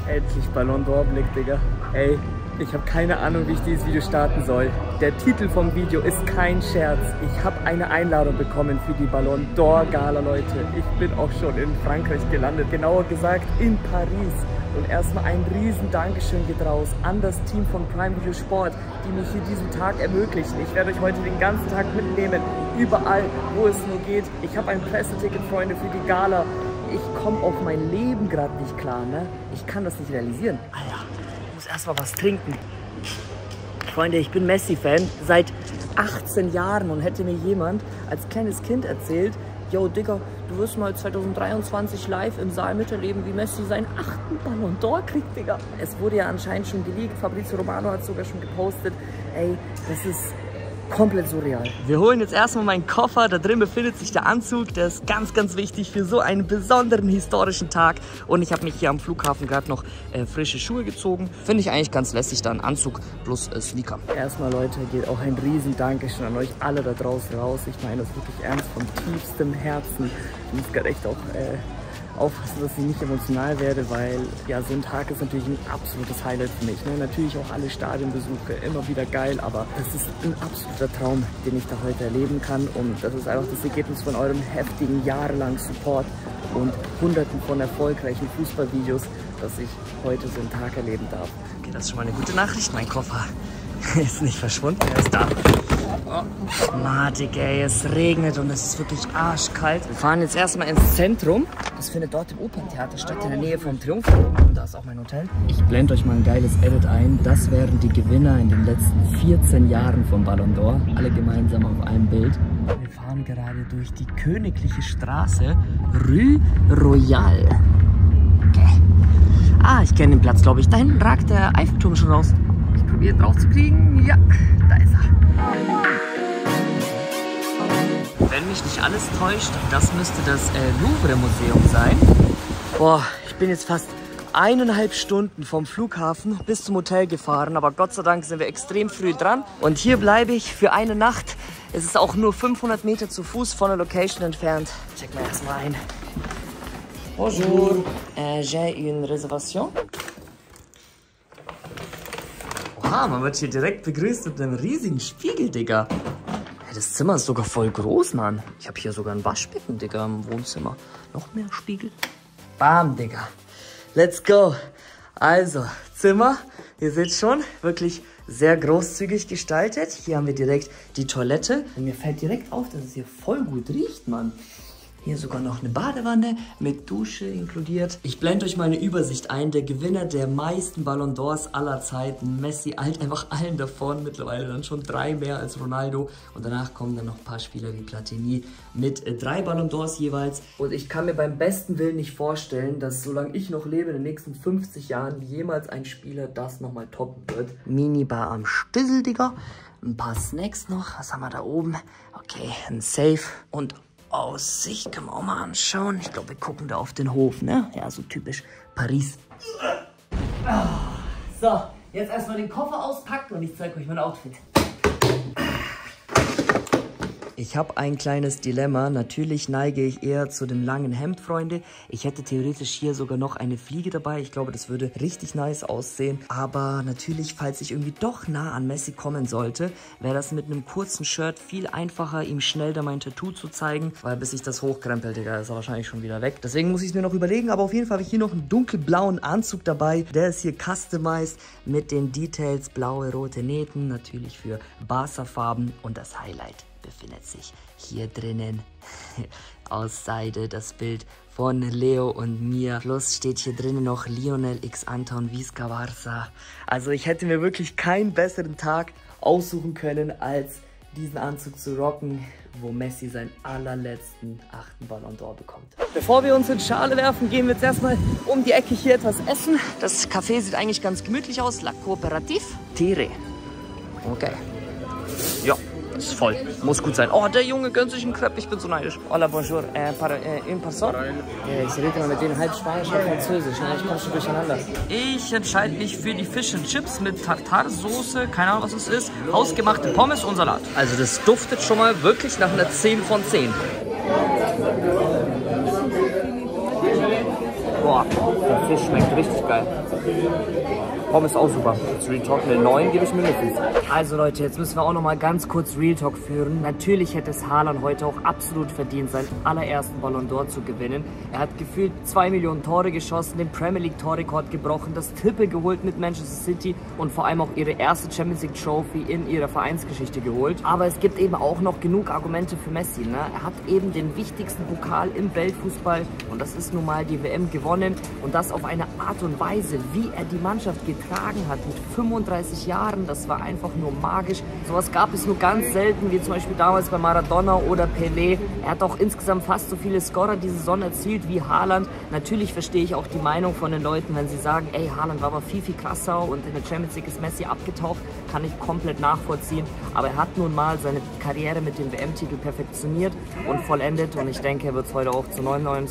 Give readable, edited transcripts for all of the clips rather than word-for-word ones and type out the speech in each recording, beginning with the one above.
Endlich Ballon d'Or Blick, Digga. Ey, ich habe keine Ahnung, wie ich dieses Video starten soll. Der Titel vom Video ist kein Scherz. Ich habe eine Einladung bekommen für die Ballon d'Or Gala, Leute. Ich bin auch schon in Frankreich gelandet, genauer gesagt in Paris. Und erstmal ein riesen Dankeschön geht raus an das Team von Prime Video Sport, die mir hier diesen Tag ermöglichen. Ich werde euch heute den ganzen Tag mitnehmen, überall, wo es nur geht. Ich habe ein Presseticket, Freunde, für die Gala. Ich komme auf mein Leben gerade nicht klar, ne? Ich kann das nicht realisieren. Alter, ich muss erstmal was trinken. Freunde, ich bin Messi-Fan seit 18 Jahren und hätte mir jemand als kleines Kind erzählt, yo, Digga, du wirst mal 2023 live im Saal miterleben, wie Messi seinen 8. Ballon d'Or kriegt, Digga. Es wurde ja anscheinend schon geleakt, Fabrizio Romano hat es sogar schon gepostet. Ey, das ist komplett surreal. Wir holen jetzt erstmal meinen Koffer, da drin befindet sich der Anzug, der ist ganz, ganz wichtig für so einen besonderen historischen Tag. Und ich habe mich hier am Flughafen gerade noch frische Schuhe gezogen. Finde ich eigentlich ganz lässig, da ein Anzug plus Sneaker. Erstmal, Leute, geht auch ein riesen Dankeschön an euch alle da draußen raus. Ich meine das wirklich ernst, von tiefstem Herzen. Ich muss gerade echt auch aufpassen, dass ich nicht emotional werde, weil ja, so ein Tag ist natürlich ein absolutes Highlight für mich. Ne? Natürlich auch alle Stadionbesuche, immer wieder geil, aber das ist ein absoluter Traum, den ich da heute erleben kann. Und das ist einfach das Ergebnis von eurem heftigen, jahrelangen Support und hunderten von erfolgreichen Fußballvideos, dass ich heute so einen Tag erleben darf. Okay, das ist schon mal eine gute Nachricht. Mein Koffer ist nicht verschwunden, er ist da. Oh, Matik, ey, es regnet und es ist wirklich arschkalt. Wir fahren jetzt erstmal ins Zentrum. Das findet dort im Operntheater statt, in der Nähe vom Triumphbogen. Und da ist auch mein Hotel. Ich blende euch mal ein geiles Edit ein. Das wären die Gewinner in den letzten 14 Jahren vom Ballon d'Or. Alle gemeinsam auf einem Bild. Wir fahren gerade durch die königliche Straße Rue Royale. Okay. Ah, ich kenne den Platz, glaube ich. Da hinten ragt der Eiffelturm schon raus. Ich probiere drauf zu kriegen. Ja, da ist er. Wenn mich nicht alles täuscht, das müsste das Louvre-Museum sein. Boah, ich bin jetzt fast 1,5 Stunden vom Flughafen bis zum Hotel gefahren, aber Gott sei Dank sind wir extrem früh dran. Und hier bleibe ich für eine Nacht. Es ist auch nur 500 Meter zu Fuß von der Location entfernt. Checken wir erstmal ein. Bonjour, j'ai une réservation. Oha, man wird hier direkt begrüßt mit einem riesigen Spiegel, Digga. Das Zimmer ist sogar voll groß, Mann. Ich habe hier sogar ein Waschbecken, Digga, im Wohnzimmer. Noch mehr Spiegel. Bam, Digga. Let's go. Also, Zimmer, ihr seht schon, wirklich sehr großzügig gestaltet. Hier haben wir direkt die Toilette. Und mir fällt direkt auf, dass es hier voll gut riecht, Mann. Hier sogar noch eine Badewanne mit Dusche inkludiert. Ich blende euch mal eine Übersicht ein. Der Gewinner der meisten Ballon d'Ors aller Zeiten, Messi, eilt einfach allen davon. Mittlerweile dann schon 3 mehr als Ronaldo. Und danach kommen dann noch ein paar Spieler wie Platini mit 3 Ballon d'Ors jeweils. Und ich kann mir beim besten Willen nicht vorstellen, dass solange ich noch lebe, in den nächsten 50 Jahren, jemals ein Spieler das nochmal toppen wird. Minibar am Stissel, Digga. Ein paar Snacks noch. Was haben wir da oben? Okay, ein Safe und Aussicht, können wir auch mal anschauen. Ich glaube, wir gucken da auf den Hof, ne? Ja, so typisch Paris. So, jetzt erstmal den Koffer auspacken und ich zeige euch mein Outfit. Ich habe ein kleines Dilemma. Natürlich neige ich eher zu dem langen Hemd, Freunde. Ich hätte theoretisch hier sogar noch eine Fliege dabei. Ich glaube, das würde richtig nice aussehen. Aber natürlich, falls ich irgendwie doch nah an Messi kommen sollte, wäre das mit einem kurzen Shirt viel einfacher, ihm schnell da mein Tattoo zu zeigen. Weil bis ich das hochkrempel, Digga, ist er wahrscheinlich schon wieder weg. Deswegen muss ich es mir noch überlegen. Aber auf jeden Fall habe ich hier noch einen dunkelblauen Anzug dabei. Der ist hier customized mit den Details, blaue, rote Nähten. Natürlich für Barca-Farben und das Highlight befindet sich hier drinnen aus Seide das Bild von Leo und mir. Plus steht hier drinnen noch Lionel X Anton Visca Barça. Also ich hätte mir wirklich keinen besseren Tag aussuchen können, als diesen Anzug zu rocken, wo Messi seinen allerletzten 8. Ballon d'Or bekommt. Bevor wir uns in Schale werfen, gehen wir jetzt erstmal um die Ecke hier etwas essen. Das Café sieht eigentlich ganz gemütlich aus. La Coopérative Tiré. Okay. Ja. Ist voll. Muss gut sein. Oh, der Junge gönnt sich einen Crepe. Ich bin so neidisch. Hola, bonjour. Un person? Ich rede mal mit denen halb Spanisch und Französisch. Ne? Ich komme schon durcheinander. Ich entscheide mich für die Fish and Chips mit Tartarsoße. Keine Ahnung, was es ist. Hausgemachte Pommes und Salat. Also das duftet schon mal wirklich nach einer 10 von 10. Boah, der Fisch schmeckt richtig geil. Pommes auch super. Jetzt Real Talk, eine 9 gebe ich mindestens. Also Leute, jetzt müssen wir auch noch mal ganz kurz Real Talk führen. Natürlich hätte es Haaland heute auch absolut verdient, seinen allerersten Ballon d'Or zu gewinnen. Er hat gefühlt 2 Millionen Tore geschossen, den Premier League Torrekord gebrochen, das Triple geholt mit Manchester City und vor allem auch ihre erste Champions League Trophy in ihrer Vereinsgeschichte geholt. Aber es gibt eben auch noch genug Argumente für Messi. Ne? Er hat eben den wichtigsten Pokal im Weltfußball und das ist nun mal die WM gewonnen und das auf eine Art und Weise, wie er die Mannschaft getragen hat mit 35 Jahren, das war einfach nur magisch. Sowas gab es nur ganz selten, wie zum Beispiel damals bei Maradona oder Pelé. Er hat auch insgesamt fast so viele Scorer diese Saison erzielt wie Haaland. Natürlich verstehe ich auch die Meinung von den Leuten, wenn sie sagen, ey, Haaland war aber viel, viel krasser und in der Champions League ist Messi abgetaucht, kann ich komplett nachvollziehen. Aber er hat nun mal seine Karriere mit dem WM-Titel perfektioniert und vollendet und ich denke, er wird es heute auch zu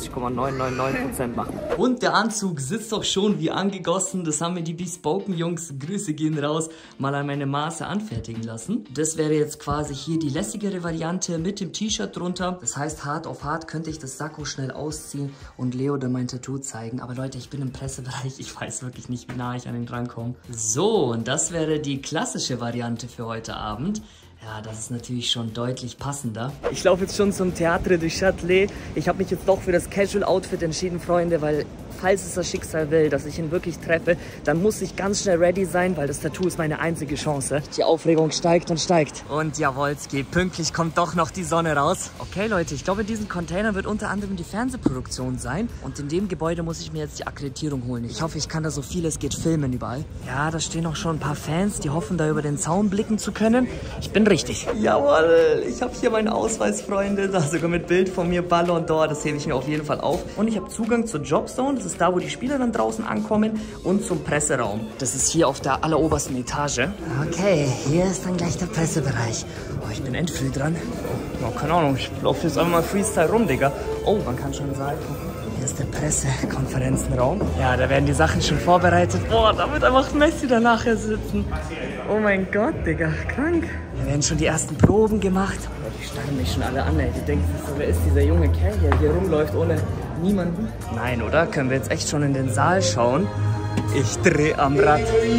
99,999% machen. Und der Anzug sitzt doch schon wie angegossen. Das haben mir die Bespoken-Jungs, Grüße gehen raus, mal an meine Maße anfertigen lassen. Das wäre jetzt quasi hier die lässigere Variante mit dem T-Shirt drunter. Das heißt, hart auf hart könnte ich das Sakko schnell ausziehen und Leo dann mein Tattoo zeigen. Aber Leute, ich bin im Pressebereich. Ich weiß wirklich nicht, wie nah ich an ihn drankomme. So, und das wäre die klassische Variante für heute Abend. Ja, das ist natürlich schon deutlich passender. Ich laufe jetzt schon zum Theatre du Châtelet. Ich habe mich jetzt doch für das Casual-Outfit entschieden, Freunde, weil falls es das Schicksal will, dass ich ihn wirklich treffe, dann muss ich ganz schnell ready sein, weil das Tattoo ist meine einzige Chance. Die Aufregung steigt und steigt. Und jawolski, pünktlich kommt doch noch die Sonne raus. Okay, Leute, ich glaube, in diesem Container wird unter anderem die Fernsehproduktion sein. Und in dem Gebäude muss ich mir jetzt die Akkreditierung holen. Ich hoffe, ich kann da so viel es geht filmen überall. Ja, da stehen auch schon ein paar Fans, die hoffen, da über den Zaun blicken zu können. Ich bin richtig. Jawohl, ich habe hier meinen Ausweis, Freunde. Da sogar mit Bild von mir, Ballon d'Or. Das hebe ich mir auf jeden Fall auf. Und ich habe Zugang zur Jobzone. Das ist da, wo die Spieler dann draußen ankommen. Und zum Presseraum. Das ist hier auf der allerobersten Etage. Okay, hier ist dann gleich der Pressebereich. Oh, ich bin endfrüh dran. Oh, keine Ahnung, ich laufe jetzt einfach mal Freestyle rum, Digga. Oh, man kann schon sagen, hier ist der Pressekonferenzenraum. Ja, da werden die Sachen schon vorbereitet. Boah, da wird einfach Messi dann nachher sitzen. Oh mein Gott, Digga, krank. Da werden schon die ersten Proben gemacht. Oh, die starren mich schon alle an, ey. Die denken sich so, wer ist dieser junge Kerl, der hier rumläuft ohne niemanden? Nein, oder? Können wir jetzt echt schon in den Saal schauen? Ich drehe am Rad.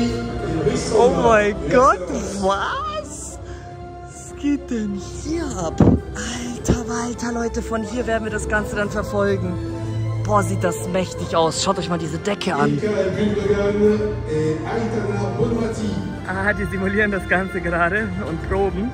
Oh mein Gott, was? Was geht denn hier ab? Alter Walter, Leute, von hier werden wir das Ganze dann verfolgen. Boah, sieht das mächtig aus. Schaut euch mal diese Decke an. Ah, die simulieren das Ganze gerade und proben.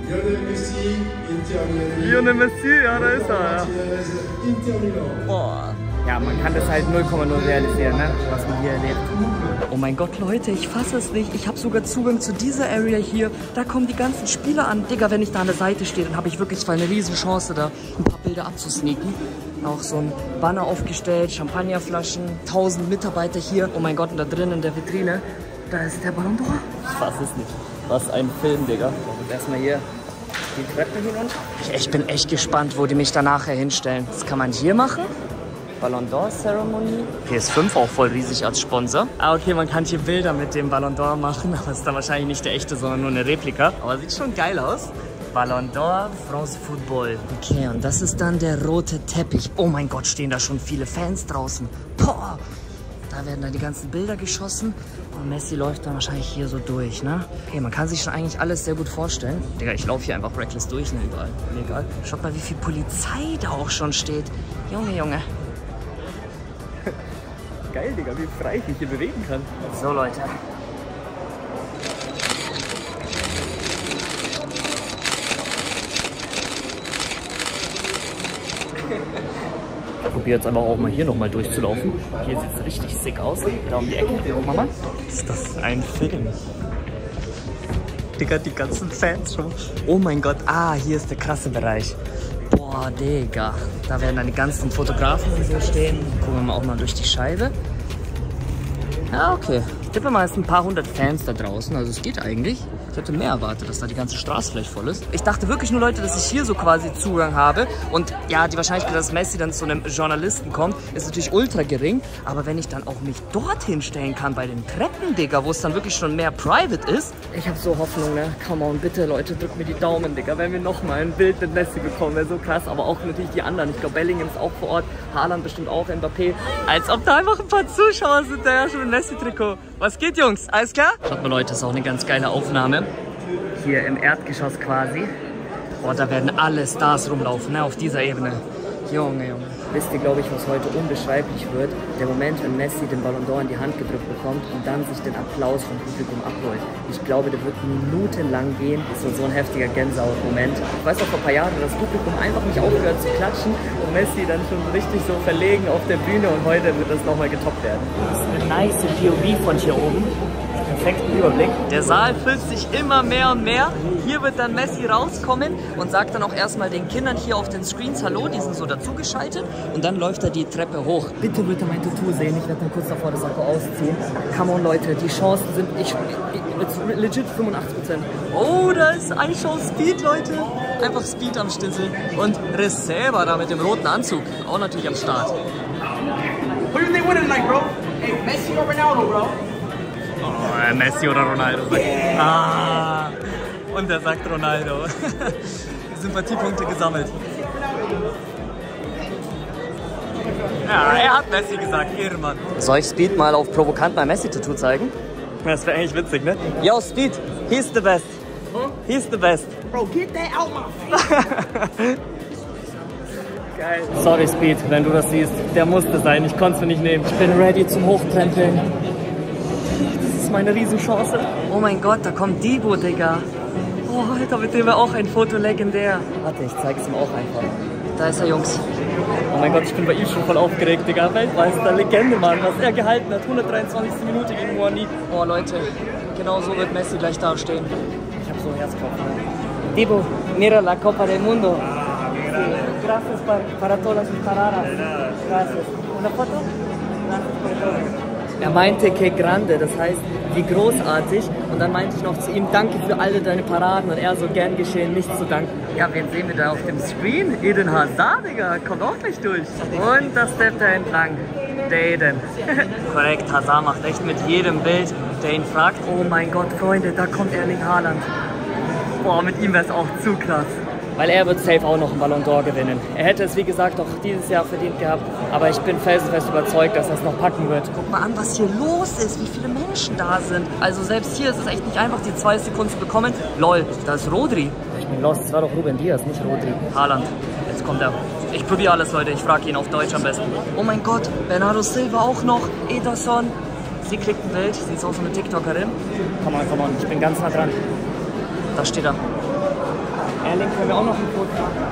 Lionel Messi, ja, da ist er. Ja. Boah. Ja, man kann das halt 0,0 realisieren, ne? Was man hier erlebt. Oh mein Gott, Leute, ich fasse es nicht. Ich habe sogar Zugang zu dieser Area hier. Da kommen die ganzen Spieler an. Digga, wenn ich da an der Seite stehe, dann habe ich wirklich eine riesen Chance, da ein paar Bilder abzusneaken. Auch so ein Banner aufgestellt, Champagnerflaschen, 1000 Mitarbeiter hier. Oh mein Gott, und da drin in der Vitrine, da ist der Ballon d'Or. Ich fasse es nicht. Was ein Film, Digga. Und erstmal hier die Treppe hinunter. Ich bin echt gespannt, wo die mich da nachher hinstellen. Das kann man hier machen. Ballon d'Or Ceremony. PS5 auch voll riesig als Sponsor. Ah, okay, man kann hier Bilder mit dem Ballon d'Or machen, aber ist dann wahrscheinlich nicht der echte, sondern nur eine Replika. Aber sieht schon geil aus. Ballon d'Or, France Football. Okay, und das ist dann der rote Teppich. Oh mein Gott, stehen da schon viele Fans draußen. Boah, da werden dann die ganzen Bilder geschossen. Und Messi läuft dann wahrscheinlich hier so durch, ne? Okay, man kann sich schon eigentlich alles sehr gut vorstellen. Digga, ich laufe hier einfach reckless durch, ne, überall. Mir egal. Schaut mal, wie viel Polizei da auch schon steht. Junge, Junge. Geil, Digga, wie frei ich mich hier bewegen kann. So, Leute. Ich probiere jetzt einfach auch mal hier nochmal durchzulaufen. Hier sieht es richtig sick aus. Da um die Ecke. Guck mal. Ist das ein Film? Digga, die ganzen Fans schon. Oh mein Gott. Ah, hier ist der krasse Bereich. Boah, Digga. Da werden dann die ganzen Fotografen so stehen. Gucken wir mal auch mal durch die Scheibe. Ja, okay. Ich tippe mal, es sind ein paar hundert Fans da draußen. Also es geht eigentlich. Ich hätte mehr erwartet, dass da die ganze Straße vielleicht voll ist. Ich dachte wirklich nur, Leute, dass ich hier so quasi Zugang habe. Und ja, die Wahrscheinlichkeit, dass Messi dann zu einem Journalisten kommt, ist natürlich ultra gering. Aber wenn ich dann auch mich dorthin stellen kann bei den Treppen, Digga, wo es dann wirklich schon mehr private ist. Ich habe so Hoffnung, ne? Come on, bitte, Leute, drückt mir die Daumen, Digga. Wenn wir nochmal ein Bild mit Messi bekommen, wäre so krass. Aber auch natürlich die anderen. Ich glaube, Bellingham ist auch vor Ort. Haaland bestimmt auch, Mbappé. Als ob da einfach ein paar Zuschauer sind, da ja schon ein Messi-Trikot. Was geht, Jungs? Alles klar? Schaut mal, Leute, das ist auch eine ganz geile Aufnahme. Hier im Erdgeschoss quasi. Oh, da werden alle Stars rumlaufen, ne, auf dieser Ebene. Junge, Junge. Wisst ihr, glaube ich, was heute unbeschreiblich wird? Der Moment, wenn Messi den Ballon d'Or in die Hand gedrückt bekommt und dann sich den Applaus vom Publikum abholt. Ich glaube, der wird minutenlang gehen. Das ist so ein heftiger Gänsehaut-Moment. Ich weiß noch vor ein paar Jahren, das Publikum einfach nicht aufgehört zu klatschen und Messi dann schon richtig so verlegen auf der Bühne und heute wird das nochmal getoppt werden. Das ist eine nice POV von hier oben. Perfekten Überblick. Der Saal füllt sich immer mehr und mehr. Hier wird dann Messi rauskommen und sagt dann auch erstmal den Kindern hier auf den Screens Hallo, die sind so dazugeschaltet und dann läuft er die Treppe hoch. Bitte wird er mein Tattoo sehen, ich werde dann kurz davor das Sakko ausziehen. Come on, Leute, die Chancen sind legit 85%. Oh, da ist iShow Speed, Leute. Einfach Speed am Stissel und Reserva da mit dem roten Anzug, auch natürlich am Start. Who do you think winning tonight, bro? Hey, Messi or Ronaldo, bro? Oh, Messi oder Ronaldo. Ah, und er sagt Ronaldo. Sympathiepunkte gesammelt. Ja, er hat Messi gesagt, Ehrenmann. Soll ich Speed mal auf provokant mein Messi-Tattoo zeigen? Das wäre eigentlich witzig, ne? Yo, Speed, he's the best. He's the best. Bro, get that out my face. Geil. Sorry, Speed, wenn du das siehst. Der musste sein, ich konnte es nicht nehmen. Ich bin ready zum Hochkrempeln. Meine Riesenchance. Oh mein Gott, da kommt Dibu, Digga. Oh, Alter, mit dem wäre auch ein Foto legendär. Warte, ich zeig's ihm auch einfach. Da ist er, Jungs. Oh mein Gott, ich bin bei ihm schon voll aufgeregt, Digga. Weltmeister, Legende, Mann. Was er gehalten hat. 123. Minute gegen Moani. Oh, Leute, genau so wird Messi gleich dastehen. Ich hab so Herzklopfen. Dibu, mira la Copa del Mundo. Gracias para todas sus palabras. Gracias. Una foto? Gracias por todo. Er meinte que grande, das heißt, wie großartig. Und dann meinte ich noch zu ihm, danke für alle deine Paraden. Und er so, gern geschehen, nichts zu danken. Ja, wen sehen wir da auf dem Screen? Eden Hazard, Digga, kommt auch gleich durch. Und das steppt er entlang. Der Eden. Korrekt, Hazard macht echt mit jedem Bild, der ihn fragt. Oh mein Gott, Freunde, da kommt Erling Haaland. Boah, mit ihm wäre es auch zu krass. Weil er wird safe auch noch einen Ballon d'Or gewinnen. Er hätte es, wie gesagt, auch dieses Jahr verdient gehabt. Aber ich bin felsenfest überzeugt, dass er es noch packen wird. Guck mal an, was hier los ist, wie viele Menschen da sind. Also selbst hier ist es echt nicht einfach, die 2 Sekunden zu bekommen. Lol, da ist Rodri. Ich bin lost, es war doch Ruben Dias, nicht Rodri. Haaland, jetzt kommt er. Ich probiere alles, Leute, ich frage ihn auf Deutsch am besten. Oh mein Gott, Bernardo Silva auch noch, Ederson. Sie kriegt ein Bild, sie ist auch so eine TikTokerin. Come on, ich bin ganz nah dran. Da steht er. Erling, können wir auch noch ein Foto machen?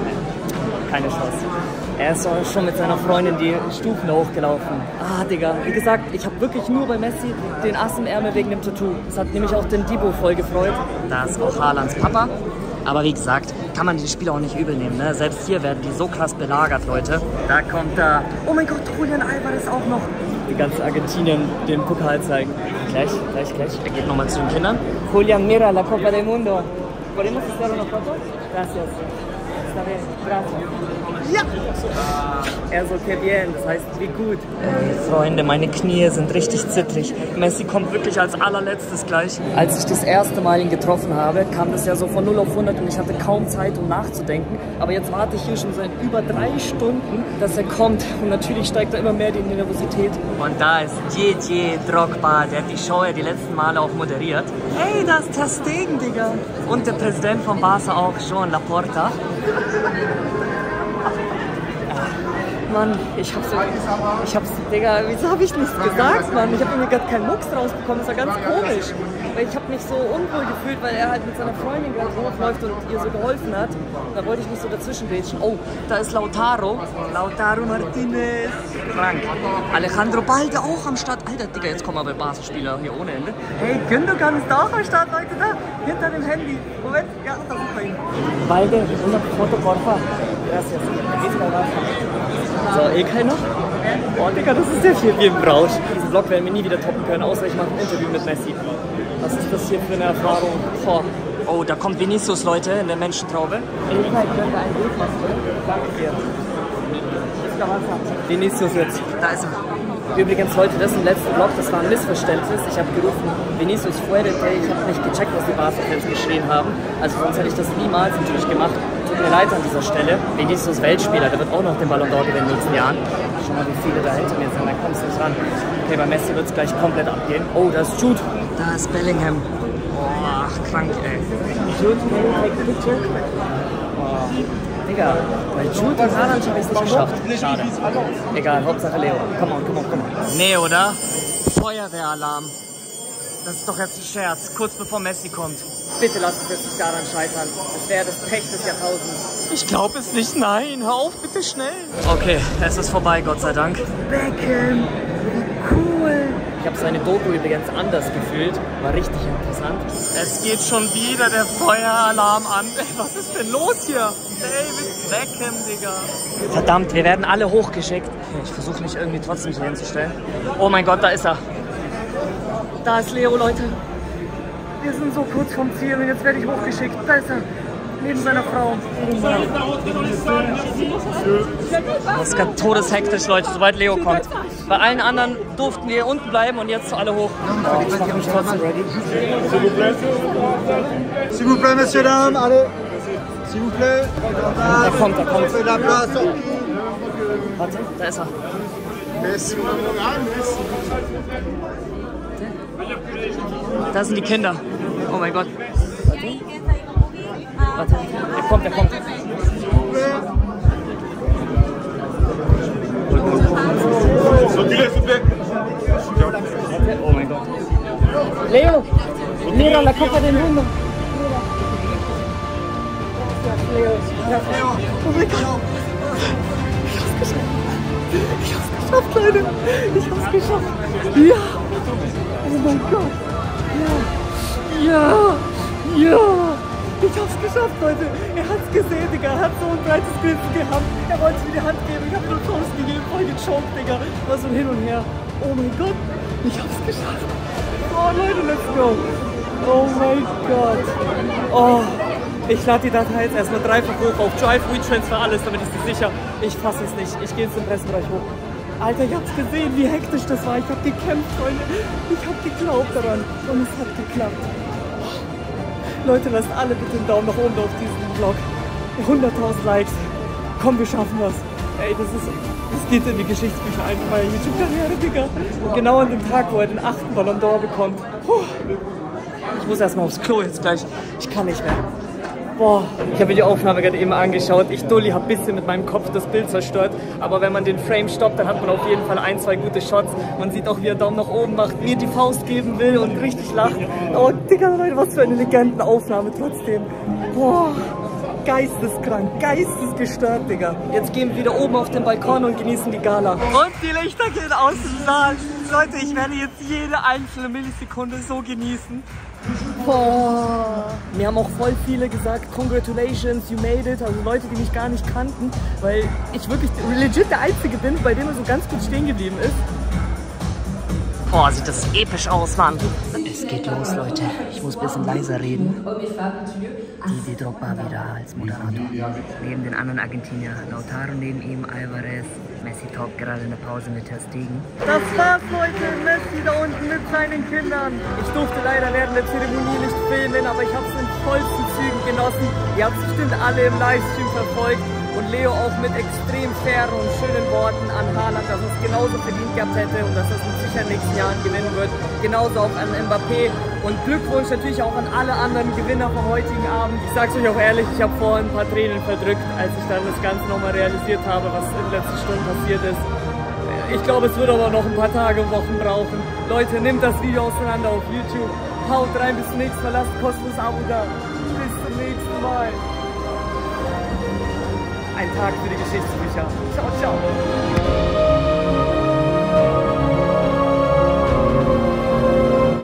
Keine Chance. Er ist schon mit seiner Freundin die Stufen hochgelaufen. Ah, Digga. Wie gesagt, ich habe wirklich nur bei Messi den Ass im Ärmel wegen dem Tattoo. Das hat nämlich auch den Dibu voll gefreut. Da ist auch Haalands Papa. Aber wie gesagt, kann man die Spieler auch nicht übel nehmen, ne? Selbst hier werden die so krass belagert, Leute. Da kommt da... Oh mein Gott, Julian Alvarez auch noch. Die ganzen Argentinier den Pokal zeigen. Gleich. Er geht nochmal zu den Kindern. Julian, mira la Copa del Mundo. ¿Podemos hacer una foto? Gracias. Está bien. Gracias. Ja! Er so, que bien, das heißt, wie gut. Freunde, meine Knie sind richtig zittrig. Messi kommt wirklich als allerletztes gleich. Als ich das erste Mal ihn getroffen habe, kam das ja so von 0 auf 100 und ich hatte kaum Zeit, um nachzudenken. Aber jetzt warte ich hier schon seit über 3 Stunden, dass er kommt. Und natürlich steigt da immer mehr die Nervosität. Und da ist Didier Drogba, der hat die Show ja die letzten Male auch moderiert. Hey, da ist Ter Stegen, Digga. Und der Präsident von Barca auch, Joan Laporta. Mann, Digga, wieso habe ich nichts gesagt, Mann? Ich habe irgendwie gerade keinen Mucks rausbekommen, das war ganz komisch. Weil ich habe mich so unwohl gefühlt, weil er halt mit seiner Freundin gerade hochläuft und ihr so geholfen hat. Da wollte ich nicht so dazwischenwätschen. Oh, da ist Lautaro Martinez. Krank. Alejandro Balde auch am Start. Alter, Digga, jetzt kommen aber Barca-Spieler hier ohne Ende. Hey, Gündogan ist auch am Start, Leute, da, hinter dem Handy. Moment, ja, da sind wir ihn. Balde, una foto, porfa. Gracias. So, eh keiner? Oh, Digga, das ist ja viel wie im Rausch. Diesen Vlog werden wir nie wieder toppen können, außer ich mache ein Interview mit Messi. Was ist das hier für eine Erfahrung? Oh, da kommt Vinicius, Leute, in der Menschentraube. Können wir ein Bild machen? Danke dir. Vinicius jetzt. Da ist er. Übrigens, Leute, das im letzten Vlog, das war ein Missverständnis. Ich habe gerufen, Vinicius Fuerte, ich habe nicht gecheckt, was die Barca-Fans geschrien haben. Also sonst hätte ich das niemals natürlich gemacht. Tut mir leid an dieser Stelle. Vinicius Weltspieler, der wird auch noch den Ballon d'Or gewinnen in den nächsten Jahren. Schau mal, wie viele da hinter mir sind, da kommst du nicht ran. Okay, bei Messi wird es gleich komplett abgehen. Oh, da ist Jude. Da ist Bellingham. Oh, ach, krank, ey. Jude, can you take a picture? Oh. Digga, bei Jude und Haaland habe ich es nicht geschafft. Schade. Egal, Hauptsache Leo. Come on. Nee, oder? Feuerwehralarm. Das ist doch jetzt ein Scherz, kurz bevor Messi kommt. Bitte lass uns jetzt nicht daran scheitern. Das wäre das Pech des Jahrtausends. Ich glaube es nicht, nein. Hör auf, bitte schnell. Okay, es ist vorbei, Gott sei Dank. Beckham, cool. Ich habe seine Doku übrigens anders gefühlt. War richtig interessant. Es geht schon wieder der Feueralarm an. Ey, was ist denn los hier? David Beckham, Digga. Verdammt, wir werden alle hochgeschickt. Okay, ich versuche mich irgendwie trotzdem hier hinzustellen. Oh mein Gott, da ist er. Da ist Leo, Leute. Wir sind so kurz vom Ziel und jetzt werde ich hochgeschickt. Da ist er. Neben seiner Frau. Das ist gerade todeshektisch, Leute, sobald Leo kommt. Bei allen anderen durften wir unten bleiben und jetzt alle hoch. Oh, ich mache mich trotzdem ready. S'il vous plaît, messieurs, dames, allez. S'il vous plaît. Da kommt. Warte, da ist er. Da sind die Kinder. Oh mein Gott. Warte, er kommt. Oh mein Gott. Leo! Mira, la Copa del Mundo! Leo! Oh mein Gott! Ich hab's geschafft, Leute! Ich hab's geschafft! Ja! Oh mein Gott! Ja! Ich hab's geschafft, Leute! Er hat's gesehen, Digga! Er hat so ein breites Grinsen gehabt! Er wollte mir die Hand geben, ich hab ihm nur Toast gegeben, voll gechoked, Digga! War so hin und her! Oh mein Gott! Ich hab's geschafft! Oh Leute, let's go! Oh mein Gott! Oh! Ich lade die Datei jetzt erstmal dreifach hoch auf Drive, WeTransfer, alles, damit ist sie sicher. Ich fasse es nicht. Ich gehe jetzt im Pressebereich hoch. Alter, ich hab's gesehen, wie hektisch das war. Ich hab gekämpft, Freunde. Ich hab geglaubt daran. Und es hat geklappt. Leute, lasst alle bitte einen Daumen nach oben auf diesen Vlog. 100.000 Likes. Komm, wir schaffen das. Ey, das geht in die Geschichtsbücher ein von meiner YouTube-Karriere, Digga. Und genau an dem Tag, wo er den 8. Ballon d'Or bekommt. Ich muss erstmal aufs Klo jetzt gleich. Ich kann nicht mehr. Boah, ich habe mir die Aufnahme gerade eben angeschaut. Ich Dulli habe ein bisschen mit meinem Kopf das Bild zerstört. Aber wenn man den Frame stoppt, dann hat man auf jeden Fall 1, 2 gute Shots. Man sieht auch, wie er Daumen nach oben macht, mir die Faust geben will und richtig lacht. Oh, Digga, Leute, was für eine Legendenaufnahme trotzdem. Boah, geisteskrank, geistesgestört, Digga. Jetzt gehen wir wieder oben auf den Balkon und genießen die Gala. Und die Lichter gehen aus dem Saal. Leute, ich werde jetzt jede einzelne Millisekunde so genießen. Boah. Mir haben auch voll viele gesagt, congratulations, you made it. Also Leute, die mich gar nicht kannten, weil ich wirklich legit der Einzige bin, bei dem er so ganz gut stehen geblieben ist. Boah, sieht das episch aus, Mann. Es geht los, Leute. Ich muss ein bisschen leiser reden. Didier Drogba wieder als Moderator. Neben den anderen Argentinier. Lautaro neben ihm, Alvarez. Messi talkt gerade in der Pause mit Ter Stegen. Das war's, Leute. Messi da unten mit seinen Kindern. Ich durfte leider während der Zeremonie nicht filmen, aber ich habe es in vollsten Zügen genossen. Ihr habt es bestimmt alle im Livestream verfolgt. Und Leo auch mit extrem fairen und schönen Worten an Haaland, dass er es genauso verdient gehabt hätte und dass er es in sicher nächsten Jahren gewinnen wird. Genauso auch an Mbappé. Und Glückwunsch natürlich auch an alle anderen Gewinner vom heutigen Abend. Ich sag's euch auch ehrlich, ich habe vorhin ein paar Tränen verdrückt, als ich dann das Ganze nochmal realisiert habe, was in den letzten Stunden passiert ist. Ich glaube, es wird aber noch ein paar Tage und Wochen brauchen. Leute, nehmt das Video auseinander auf YouTube. Haut rein, bis zum nächsten Mal. Lasst ein kostenloses Abo da. Bis zum nächsten Mal. Ein Tag für die Geschichtsbücher. Ciao, ciao.